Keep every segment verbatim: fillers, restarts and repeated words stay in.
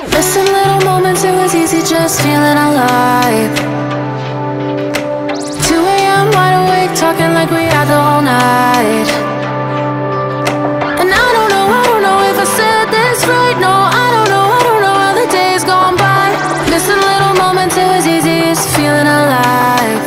Missing little moments, it was easy just feeling alive. two a m wide awake, talking like we had the whole night. And I don't know, I don't know if I said this right. No, I don't know, I don't know how the days gone by. Missing little moments, it was easy just feeling alive.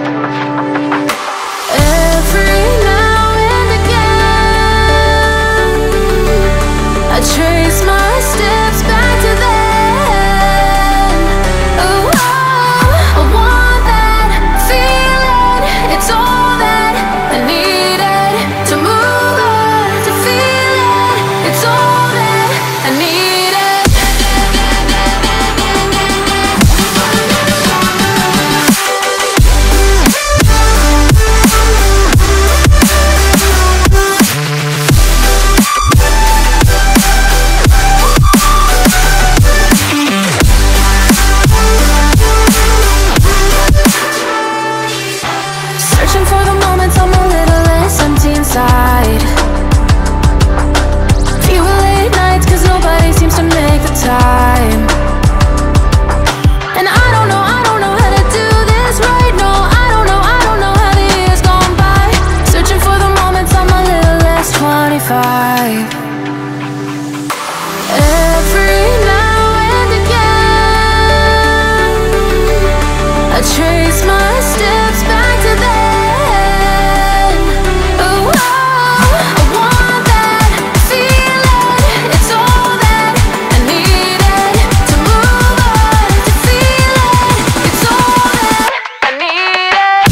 Every now and again, I trace my steps back to then. Oh, I want that feeling. It's all that I needed to move on, to feel it. It's all that I needed. Searching for the moments I'm a little less empty inside. Fewer late nights cause nobody seems to make the time. And I don't know, I don't know how to do this right. No, I don't know, I don't know how the years gone by. Searching for the moments I'm a little less twenty-five. Every now and again, I trace my steps back to then. Oh, I want that feeling. It's all that I needed to move on, to feel it. It's all that I needed.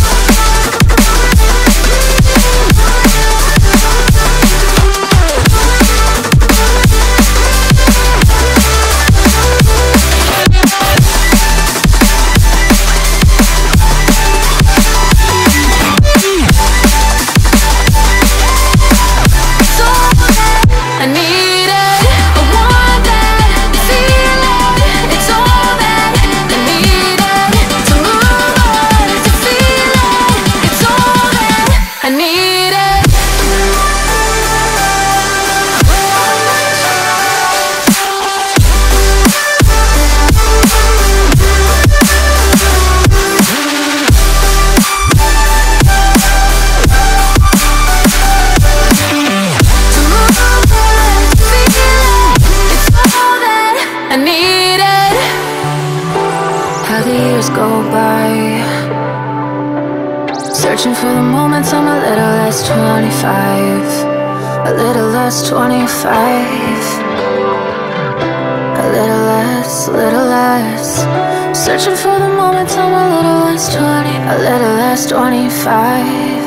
It's all that I needed. I want that feeling. It's all that I needed to move on, to feel it. It's all that I needed. To move on, to feel it. It's all that I needed. How the years go by, searching for the moments I'm a little less twenty-five. A little less twenty-five. A little less, a little less. Searching for the moments I'm a little less twenty. A little less twenty-five.